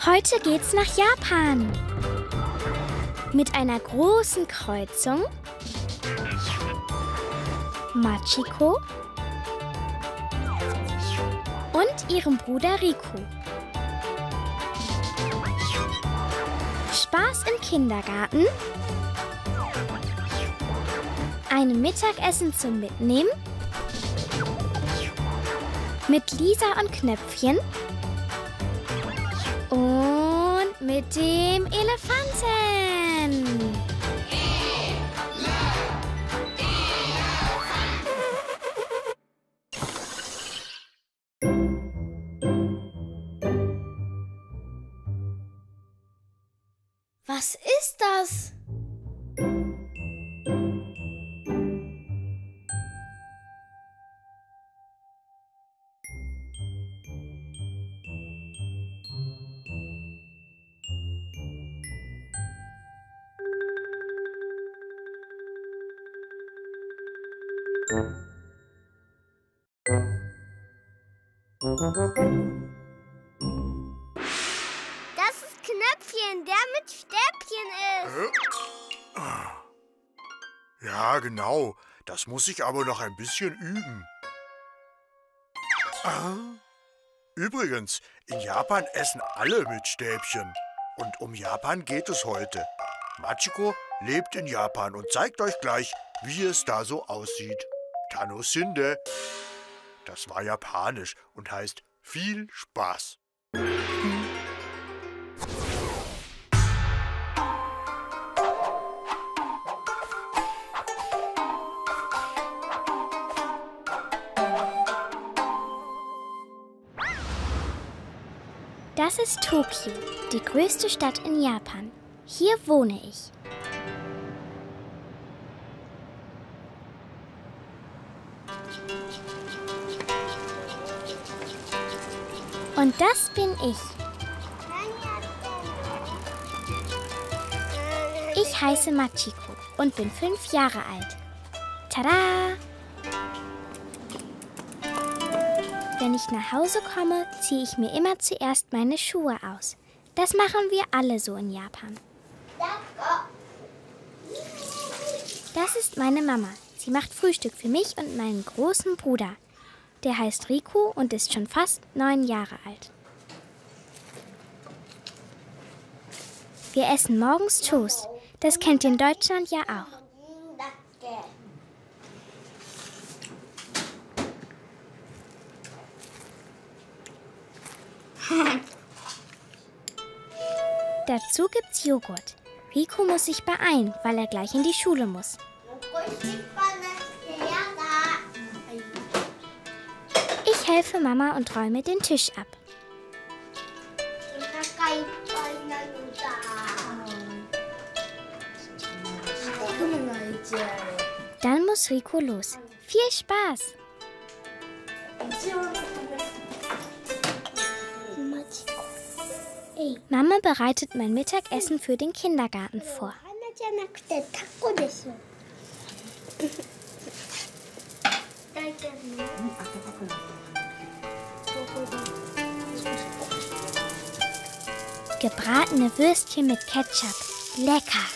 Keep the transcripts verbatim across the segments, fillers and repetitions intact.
Heute geht's nach Japan. Mit einer großen Kreuzung, Machiko und ihrem Bruder Riku. Spaß im Kindergarten, ein Mittagessen zum Mitnehmen, mit Lisa und Knöpfchen und mit dem Elefanten. Was ist das? Das ist Knöpfchen, der mit Stäbchen ist. Ja, genau. Das muss ich aber noch ein bisschen üben. Ah. Übrigens, in Japan essen alle mit Stäbchen. Und um Japan geht es heute. Machiko lebt in Japan und zeigt euch gleich, wie es da so aussieht. Tanosinde. Das war japanisch und heißt viel Spaß. Das ist Tokio, die größte Stadt in Japan. Hier wohne ich. Und das bin ich. Ich heiße Machiko und bin fünf Jahre alt. Tada! Wenn ich nach Hause komme, ziehe ich mir immer zuerst meine Schuhe aus. Das machen wir alle so in Japan. Das ist meine Mama. Sie macht Frühstück für mich und meinen großen Bruder. Der heißt Riku und ist schon fast neun Jahre alt. Wir essen morgens Toast. Das kennt ihr in Deutschland ja auch. Dazu gibt's Joghurt. Riku muss sich beeilen, weil er gleich in die Schule muss. Ich helfe Mama und räume den Tisch ab. Dann muss Riku los. Viel Spaß! Mama bereitet mein Mittagessen für den Kindergarten vor. Gebratene Würstchen mit Ketchup. Lecker!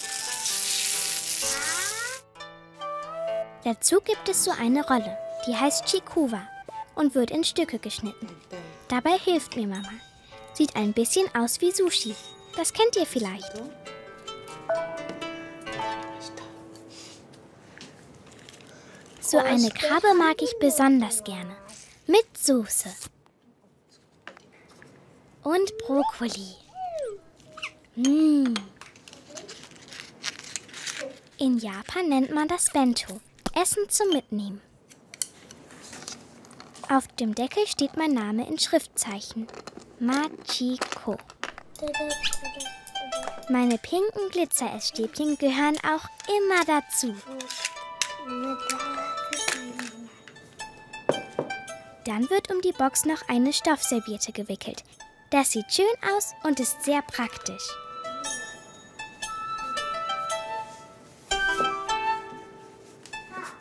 Dazu gibt es so eine Rolle, die heißt Chikuwa und wird in Stücke geschnitten. Dabei hilft mir Mama. Sieht ein bisschen aus wie Sushi. Das kennt ihr vielleicht. So eine Krabbe mag ich besonders gerne. Mit Soße. Und Brokkoli. Mmh. In Japan nennt man das Bento. Essen zum Mitnehmen. Auf dem Deckel steht mein Name in Schriftzeichen. Machiko. Meine pinken Glitzer-Essstäbchen gehören auch immer dazu. Dann wird um die Box noch eine Stoffserviette gewickelt. Das sieht schön aus und ist sehr praktisch.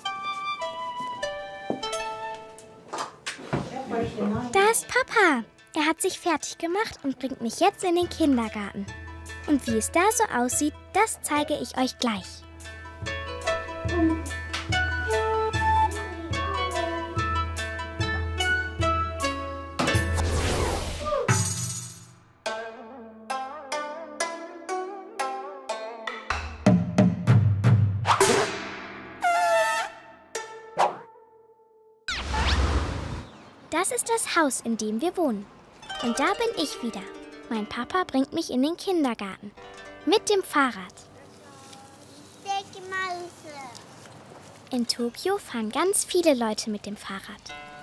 Da ist Papa. Er hat sich fertig gemacht und bringt mich jetzt in den Kindergarten. Und wie es da so aussieht, das zeige ich euch gleich. Das ist das Haus, in dem wir wohnen. Und da bin ich wieder. Mein Papa bringt mich in den Kindergarten. Mit dem Fahrrad. In Tokio fahren ganz viele Leute mit dem Fahrrad.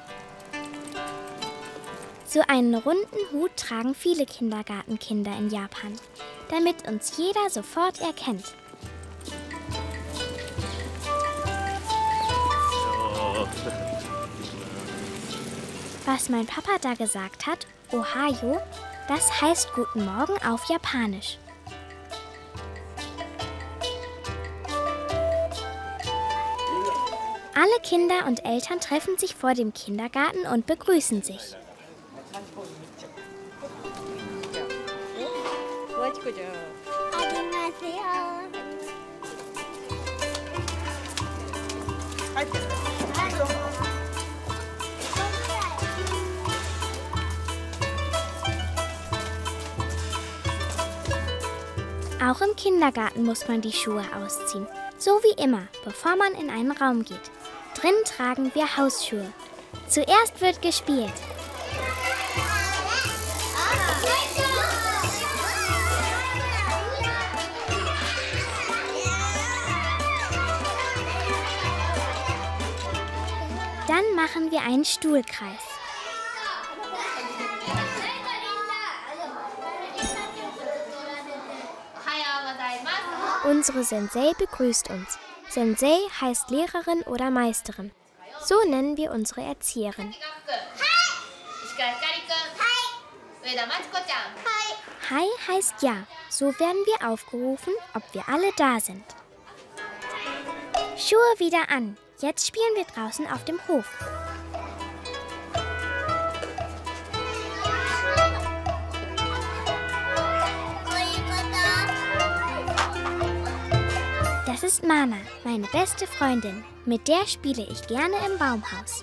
So einen runden Hut tragen viele Kindergartenkinder in Japan, damit uns jeder sofort erkennt. Was mein Papa da gesagt hat, Ohayo, das heißt Guten Morgen auf Japanisch. Alle Kinder und Eltern treffen sich vor dem Kindergarten und begrüßen sich. Auch im Kindergarten muss man die Schuhe ausziehen, so wie immer, bevor man in einen Raum geht. Drin tragen wir Hausschuhe. Zuerst wird gespielt. Dann machen wir einen Stuhlkreis. Unsere Sensei begrüßt uns. Sensei heißt Lehrerin oder Meisterin. So nennen wir unsere Erzieherin. Hi heißt ja. So werden wir aufgerufen, ob wir alle da sind. Schuhe wieder an. Jetzt spielen wir draußen auf dem Hof. Das ist Mana, meine beste Freundin. Mit der spiele ich gerne im Baumhaus.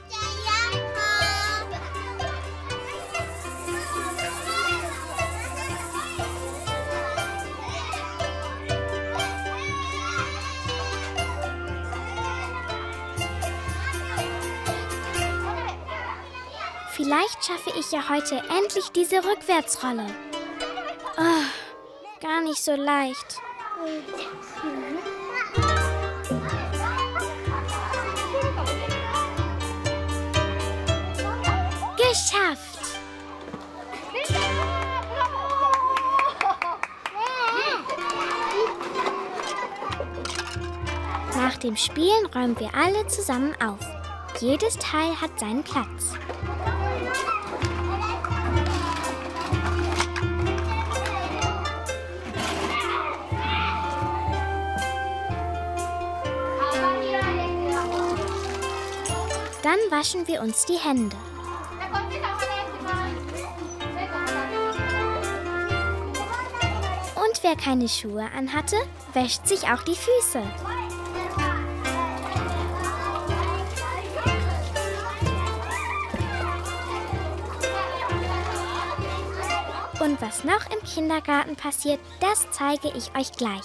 Vielleicht schaffe ich ja heute endlich diese Rückwärtsrolle. Oh, gar nicht so leicht. Geschafft! Nach dem Spielen räumen wir alle zusammen auf. Jedes Teil hat seinen Platz. Dann waschen wir uns die Hände. Und wer keine Schuhe anhatte, wäscht sich auch die Füße. Und was noch im Kindergarten passiert, das zeige ich euch gleich.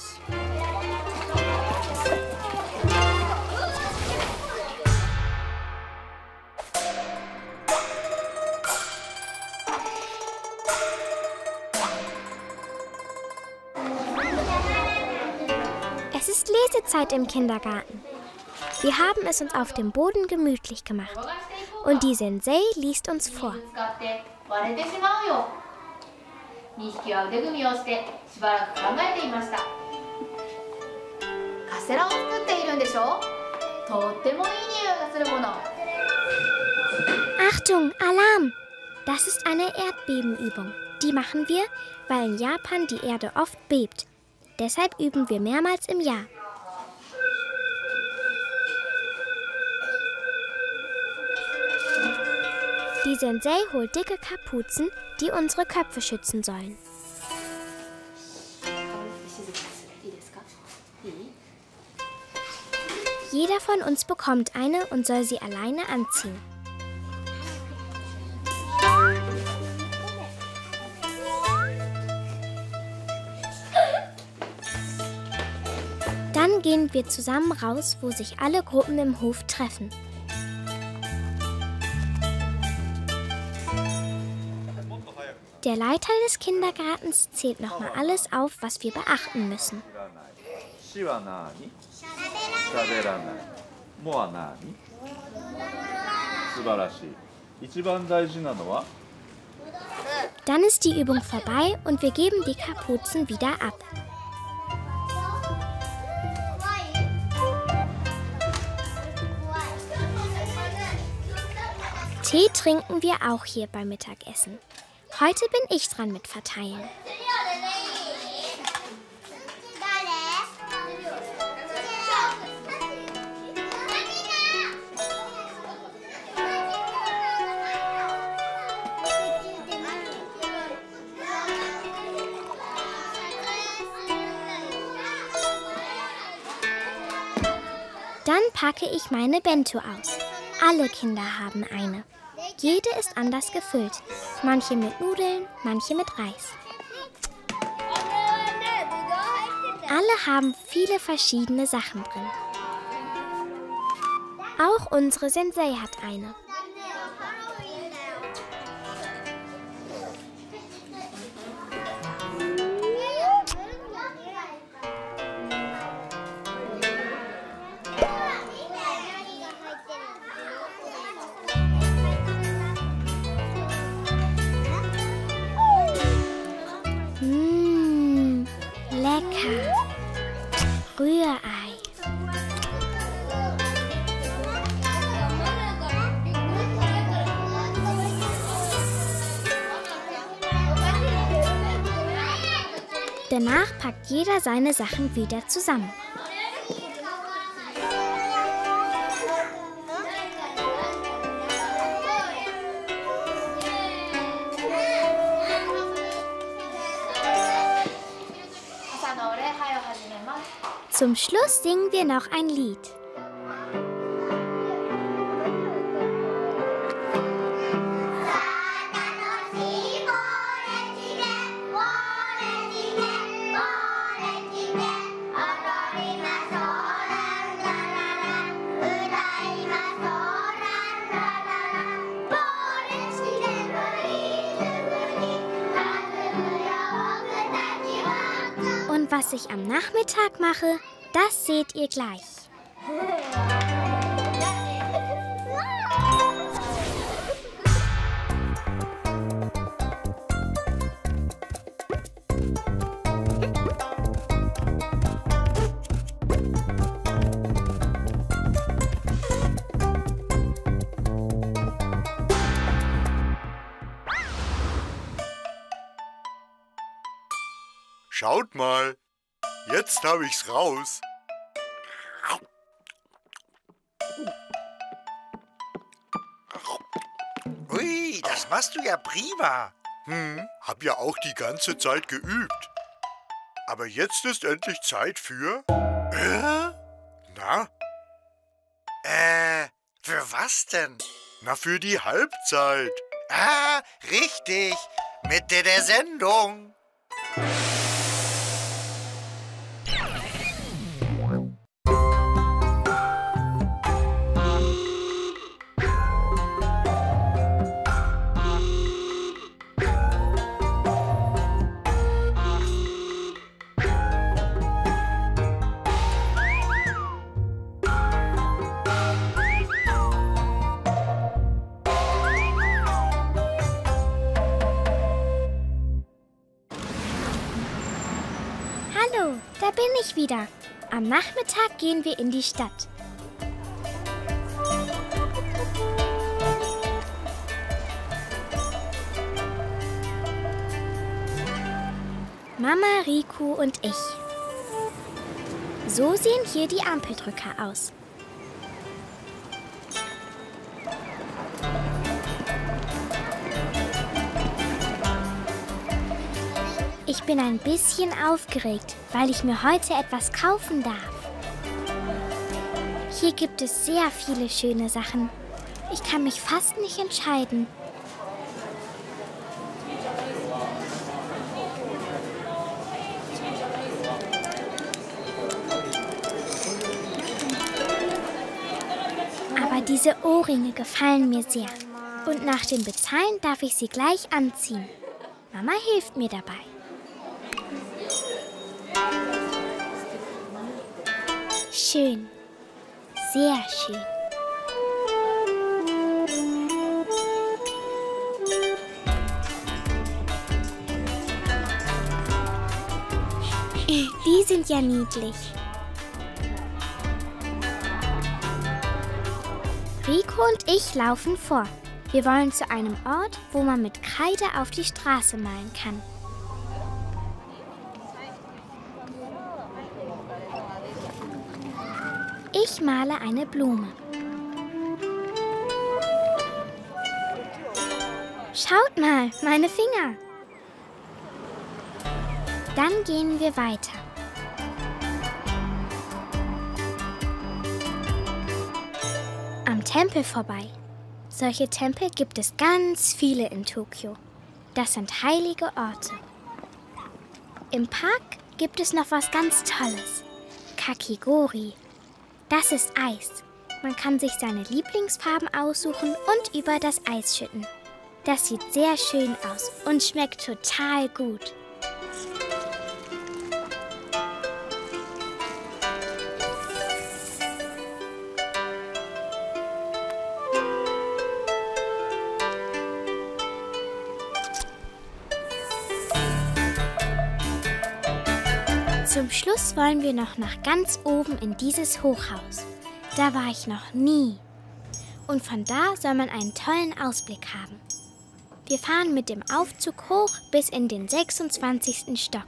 Es ist Lesezeit im Kindergarten. Wir haben es uns auf dem Boden gemütlich gemacht. Und die Sensei liest uns vor. Achtung, Alarm! Das ist eine Erdbebenübung. Die machen wir, weil in Japan die Erde oft bebt. Deshalb üben wir mehrmals im Jahr. Die Sensei holt dicke Kapuzen, die unsere Köpfe schützen sollen. Jeder von uns bekommt eine und soll sie alleine anziehen. Dann gehen wir zusammen raus, wo sich alle Gruppen im Hof treffen. Der Leiter des Kindergartens zählt nochmal alles auf, was wir beachten müssen. Dann ist die Übung vorbei und wir geben die Kapuzen wieder ab. Tee trinken wir auch hier beim Mittagessen. Heute bin ich dran mit Verteilen. Dann packe ich meine Bento aus. Alle Kinder haben eine. Jede ist anders gefüllt. Manche mit Nudeln, manche mit Reis. Alle haben viele verschiedene Sachen drin. Auch unsere Sensei hat eine. Mmh, lecker. Rührei. Danach packt jeder seine Sachen wieder zusammen. Zum Schluss singen wir noch ein Lied. Und was ich am Nachmittag mache, das seht ihr gleich. Schaut mal, jetzt habe ich's raus. Ui, das machst du ja prima. Hm, hab ja auch die ganze Zeit geübt. Aber jetzt ist endlich Zeit für... Äh? Na? Äh, für was denn? Na, für die Halbzeit. Ah, richtig. Mitte der Sendung. Hallo, da bin ich wieder. Am Nachmittag gehen wir in die Stadt. Mama, Riku und ich. So sehen hier die Ampeldrücker aus. Ich bin ein bisschen aufgeregt, weil ich mir heute etwas kaufen darf. Hier gibt es sehr viele schöne Sachen. Ich kann mich fast nicht entscheiden. Aber diese Ohrringe gefallen mir sehr. Und nach dem Bezahlen darf ich sie gleich anziehen. Mama hilft mir dabei. Schön. Sehr schön. Die sind ja niedlich. Rico und ich laufen vor. Wir wollen zu einem Ort, wo man mit Kreide auf die Straße malen kann. Ich male eine Blume. Schaut mal, meine Finger. Dann gehen wir weiter. Am Tempel vorbei. Solche Tempel gibt es ganz viele in Tokio. Das sind heilige Orte. Im Park gibt es noch was ganz Tolles. Kakigori. Das ist Eis. Man kann sich seine Lieblingsfarben aussuchen und über das Eis schütten. Das sieht sehr schön aus und schmeckt total gut. Zum Schluss wollen wir noch nach ganz oben in dieses Hochhaus. Da war ich noch nie. Und von da soll man einen tollen Ausblick haben. Wir fahren mit dem Aufzug hoch bis in den sechsundzwanzigsten Stock.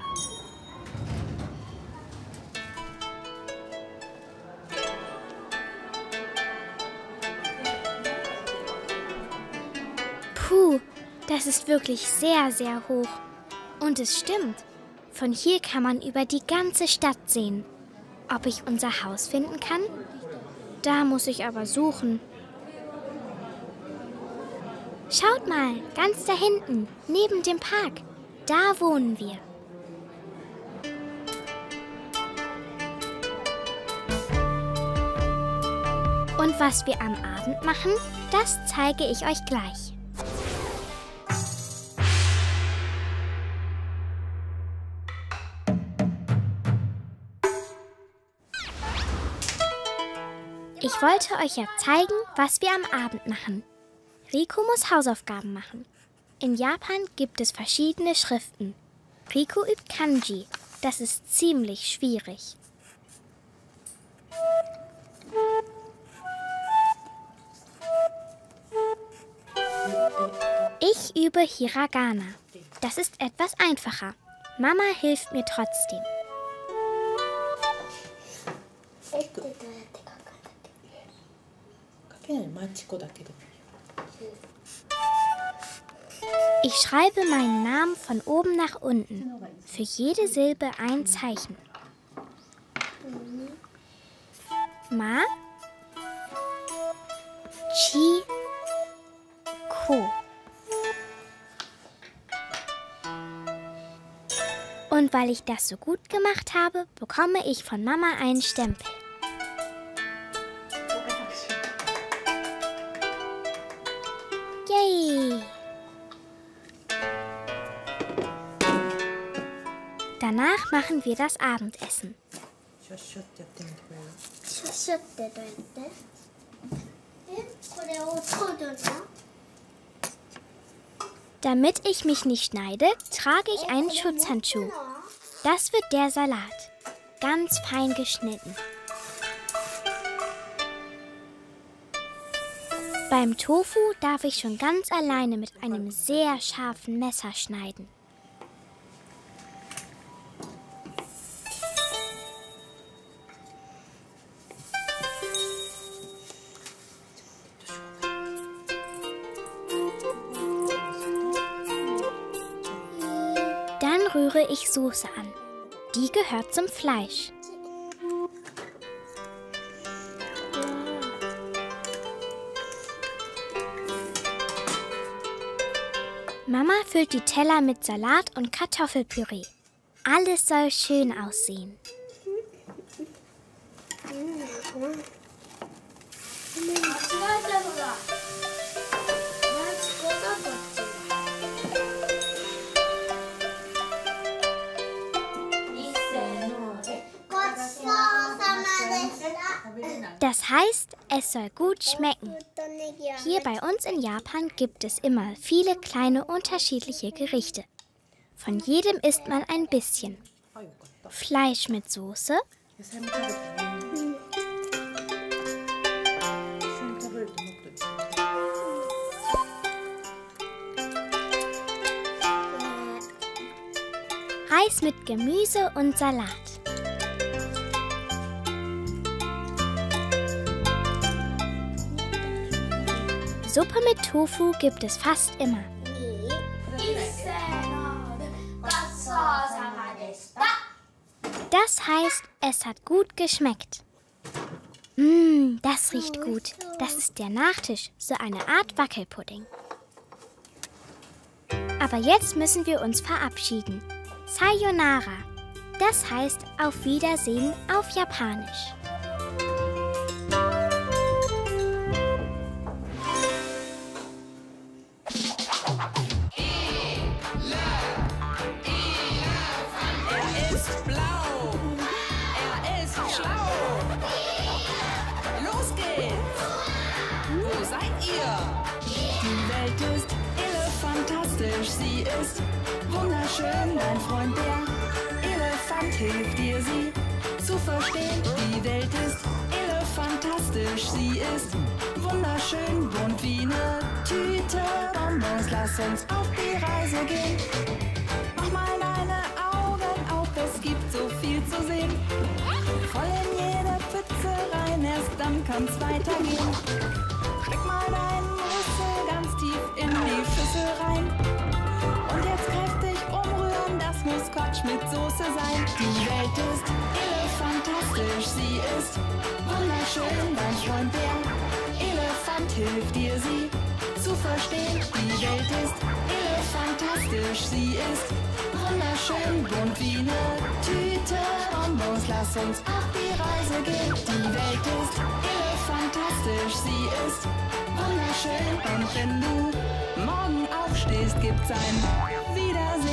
Puh, das ist wirklich sehr, sehr hoch. Und es stimmt. Von hier kann man über die ganze Stadt sehen. Ob ich unser Haus finden kann? Da muss ich aber suchen. Schaut mal, ganz da hinten, neben dem Park. Da wohnen wir. Und was wir am Abend machen, das zeige ich euch gleich. Ich wollte euch ja zeigen, was wir am Abend machen. Rico muss Hausaufgaben machen. In Japan gibt es verschiedene Schriften. Rico übt Kanji. Das ist ziemlich schwierig. Ich übe Hiragana. Das ist etwas einfacher. Mama hilft mir trotzdem. Ich schreibe meinen Namen von oben nach unten. Für jede Silbe ein Zeichen. Ma, Chi, Ko. Und weil ich das so gut gemacht habe, bekomme ich von Mama einen Stempel. Yay! Danach machen wir das Abendessen. Damit ich mich nicht schneide, trage ich einen Schutzhandschuh. Das wird der Salat. Ganz fein geschnitten. Beim Tofu darf ich schon ganz alleine mit einem sehr scharfen Messer schneiden. Dann rühre ich Soße an. Die gehört zum Fleisch. Mama füllt die Teller mit Salat und Kartoffelpüree. Alles soll schön aussehen. Das heißt, es soll gut schmecken. Hier bei uns in Japan gibt es immer viele kleine unterschiedliche Gerichte. Von jedem isst man ein bisschen. Fleisch mit Soße, Reis mit Gemüse und Salat. Suppe mit Tofu gibt es fast immer. Das heißt, es hat gut geschmeckt. Mmm, das riecht gut. Das ist der Nachtisch, so eine Art Wackelpudding. Aber jetzt müssen wir uns verabschieden. Sayonara. Das heißt auf Wiedersehen auf Japanisch. Sie ist wunderschön, dein Freund der Elefant hilft dir, sie zu verstehen. Die Welt ist elefantastisch, sie ist wunderschön, bunt wie eine Tüte Bonbons. Lass uns auf die Reise gehen. Mach mal deine Augen auf, es gibt so viel zu sehen. Voll in jede Pfütze rein, erst dann kann's weitergehen. Steck mal deinen Rüssel ganz tief in die Schüssel rein. Und jetzt kräftig umrühren, das muss Quatsch mit Soße sein. Die Welt ist elefantastisch, sie ist wunderschön. Dein Freund der Elefant hilft dir, sie zu verstehen. Die Welt ist elefantastisch, sie ist wunderschön, bunt wie eine Tüte Bonbons. Lass uns auf die Reise gehen. Die Welt ist elefantastisch, sie ist wunderschön. Und wenn du morgen aufstehst, gibt's ein Wiedersehen.